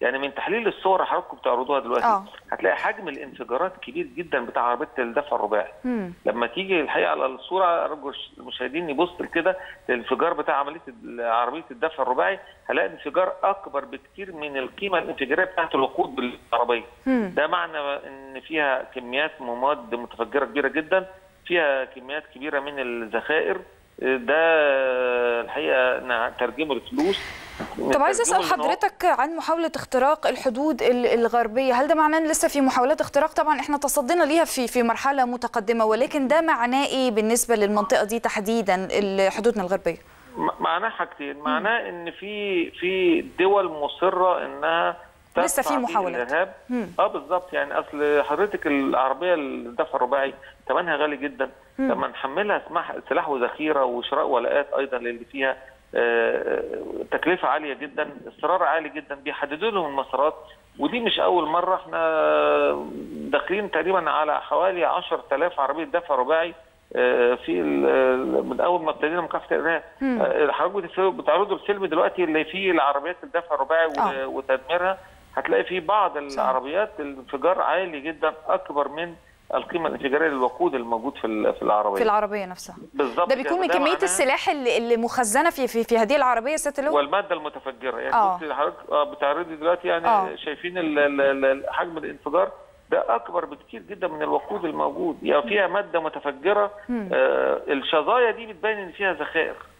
يعني من تحليل الصور اللي حضراتكم بتعرضوها دلوقتي هتلاقي حجم الانفجارات كبير جدا بتاع عربيه الدفع الرباعي. لما تيجي الحقيقه على الصوره ارجو المشاهدين يبصوا كده الانفجار بتاع عربيه الدفع الرباعي، هلاقي انفجار اكبر بكتير من القيمه الانفجاريه بتاعت الوقود بالعربيه. ده معنى ان فيها كميات مواد متفجره كبيره جدا، فيها كميات كبيره من الذخائر. ده الحقيقه نترجمه لفلوس. طب عايز اسال حضرتك عن محاوله اختراق الحدود الغربيه، هل ده معناه ان لسه في محاولات اختراق؟ طبعا احنا تصدينا ليها في مرحله متقدمه، ولكن ده معناه ايه بالنسبه للمنطقه دي تحديدا حدودنا الغربيه؟ معناه حاجتين، معناه ان في دول مصره انها لسه في محاولات الارهاب. بالظبط، يعني اصل حضرتك العربيه الدفع الرباعي ثمنها غالي جدا، لما نحملها سلاح وذخيره وشراء ولاءات ايضا اللي فيها تكلفه عاليه جدا، اصرار عالي جدا، بيحددوا لهم المسارات. ودي مش اول مره، احنا داخلين تقريبا على حوالي 10,000 عربيه دفع رباعي في من اول ما ابتدينا مكافحه الارهاب. حضرتك بتعرضوا الفيلم دلوقتي اللي فيه العربيات الدفع الرباعي وتدميرها، هتلاقي فيه بعض العربيات الانفجار عالي جدا اكبر من القيمه الانفجاريه للوقود الموجود في العربيه نفسها. بالظبط، ده بيكون من كميه السلاح اللي مخزنه في هذه العربيه سياده اللواء والماده المتفجره. يعني حضرتك بتعرضي دلوقتي يعني شايفين حجم الانفجار ده اكبر بكتير جدا من الوقود الموجود، يعني فيها ماده متفجره. الشظايا دي بتبين ان فيها ذخائر.